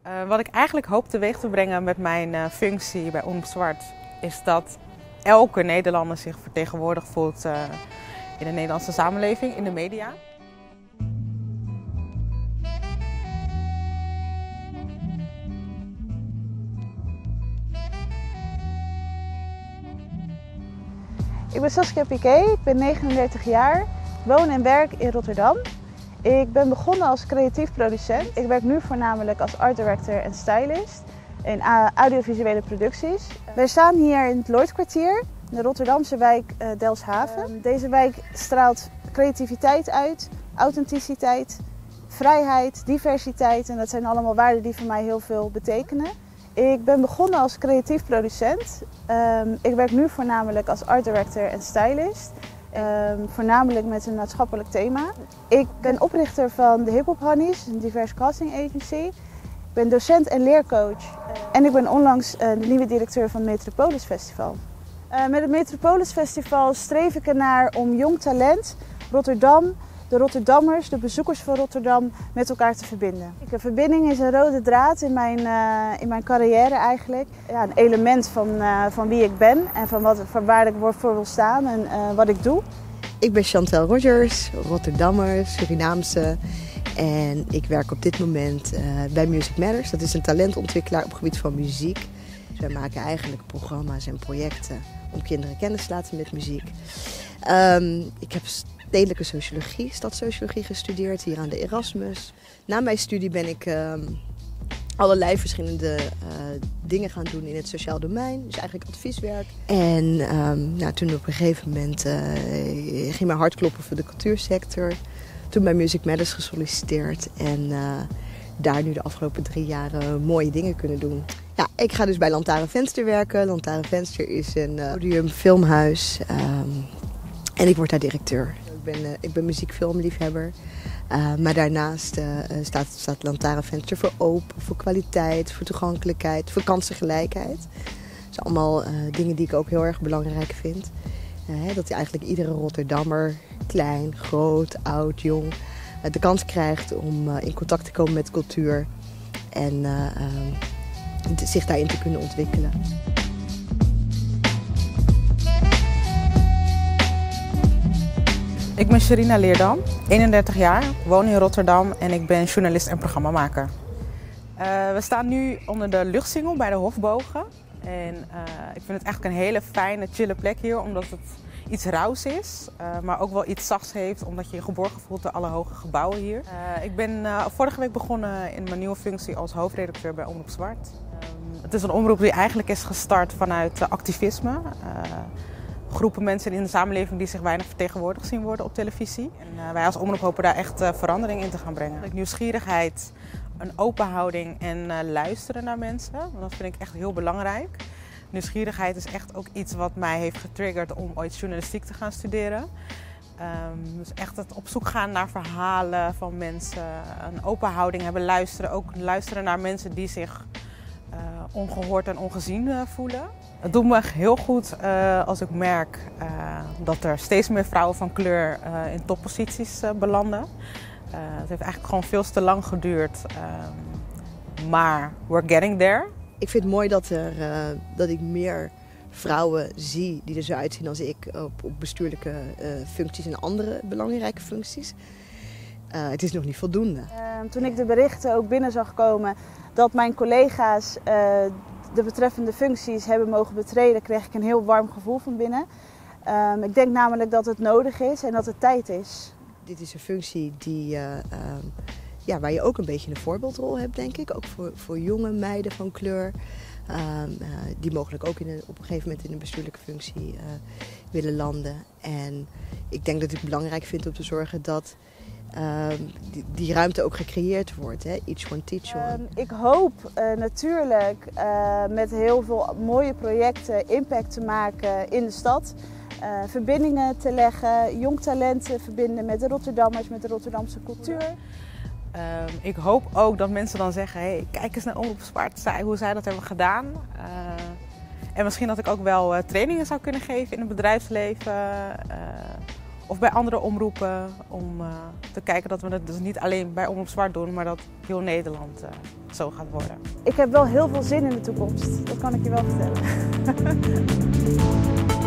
Wat ik eigenlijk hoop teweeg te brengen met mijn functie bij Omroep Zwart is dat elke Nederlander zich vertegenwoordigd voelt in de Nederlandse samenleving, in de media. Ik ben Saskia Piquet, ik ben 39 jaar, woon en werk in Rotterdam. Ik ben begonnen als creatief producent. Ik werk nu voornamelijk als art director en stylist in audiovisuele producties. Wij staan hier in het Lloydkwartier, in de Rotterdamse wijk Delfshaven. Deze wijk straalt creativiteit uit, authenticiteit, vrijheid, diversiteit en dat zijn allemaal waarden die voor mij heel veel betekenen. Ik ben begonnen als creatief producent. Ik werk nu voornamelijk als art director en stylist. Voornamelijk met een maatschappelijk thema. Ik ben oprichter van de Hip Hop Honeys, een diverse casting agency. Ik ben docent en leercoach. En ik ben onlangs de nieuwe directeur van het Metropolis Festival. Met het Metropolis Festival streef ik ernaar om jong talent, Rotterdam, de Rotterdammers, de bezoekers van Rotterdam met elkaar te verbinden. De verbinding is een rode draad in mijn carrière eigenlijk. Ja, een element van wie ik ben en van waar ik voor wil staan en wat ik doe. Ik ben Chantel Rogers, Rotterdammer, Surinaamse en ik werk op dit moment bij Music Matters. Dat is een talentontwikkelaar op het gebied van muziek. Dus wij maken eigenlijk programma's en projecten om kinderen kennis te laten met muziek. Ik heb stedelijke sociologie, stadssociologie gestudeerd hier aan de Erasmus. Na mijn studie ben ik allerlei verschillende dingen gaan doen in het sociaal domein, dus eigenlijk advieswerk. En toen op een gegeven moment ging mijn hart kloppen voor de cultuursector. Toen bij Music Matters gesolliciteerd en daar nu de afgelopen 3 jaar mooie dingen kunnen doen. Ja, ik ga dus bij Lantaarnvenster werken. Lantaarnvenster is een podium filmhuis en ik word daar directeur. Ik ben muziekfilmliefhebber, maar daarnaast staat Lantaarnvenster voor open, voor kwaliteit, voor toegankelijkheid, voor kansengelijkheid. Dat zijn allemaal dingen die ik ook heel erg belangrijk vind. Dat eigenlijk iedere Rotterdammer, klein, groot, oud, jong, de kans krijgt om in contact te komen met cultuur en zich daarin te kunnen ontwikkelen. Ik ben Sherina Leerdam, 31 jaar, woon in Rotterdam en ik ben journalist en programmamaker. We staan nu onder de luchtsingel bij de Hofbogen. En ik vind het eigenlijk een hele fijne, chille plek hier, omdat het iets rauws is, maar ook wel iets zachts heeft, omdat je je geborgen voelt door alle hoge gebouwen hier. Ik ben vorige week begonnen in mijn nieuwe functie als hoofdredacteur bij Omroep Zwart. Het is een omroep die eigenlijk is gestart vanuit activisme. Groepen mensen in de samenleving die zich weinig vertegenwoordigd zien worden op televisie. En wij als omroep hopen daar echt verandering in te gaan brengen. Nieuwsgierigheid, een open houding en luisteren naar mensen. Dat vind ik echt heel belangrijk. Nieuwsgierigheid is echt ook iets wat mij heeft getriggerd om ooit journalistiek te gaan studeren. Dus echt het op zoek gaan naar verhalen van mensen. Een open houding hebben, luisteren. Ook luisteren naar mensen die zich ongehoord en ongezien voelen. Het doet me echt heel goed als ik merk dat er steeds meer vrouwen van kleur in topposities belanden. Het heeft eigenlijk gewoon veel te lang geduurd, maar we're getting there. Ik vind het mooi dat ik meer vrouwen zie die er zo uitzien als ik op bestuurlijke functies en andere belangrijke functies. Het is nog niet voldoende. Toen ik de berichten ook binnen zag komen dat mijn collega's de betreffende functies hebben mogen betreden, kreeg ik een heel warm gevoel van binnen. Ik denk namelijk dat het nodig is en dat het tijd is. Dit is een functie waar je ook een beetje een voorbeeldrol hebt, denk ik. Ook voor jonge meiden van kleur. Die mogelijk ook op een gegeven moment in een bestuurlijke functie willen landen. En ik denk dat ik het belangrijk vind om te zorgen dat die ruimte ook gecreëerd wordt. Hè? Each one teach one. Ik hoop natuurlijk met heel veel mooie projecten impact te maken in de stad. Verbindingen te leggen, jong talent te verbinden met de Rotterdammers, met de Rotterdamse cultuur. Ik hoop ook dat mensen dan zeggen, hey, kijk eens naar Omroep Zwart, hoe zij dat hebben gedaan. En misschien dat ik ook wel trainingen zou kunnen geven in het bedrijfsleven. of bij andere omroepen. Om te kijken dat we het dus niet alleen bij Omroep Zwart doen, maar dat heel Nederland zo gaat worden. Ik heb wel heel veel zin in de toekomst, dat kan ik je wel vertellen.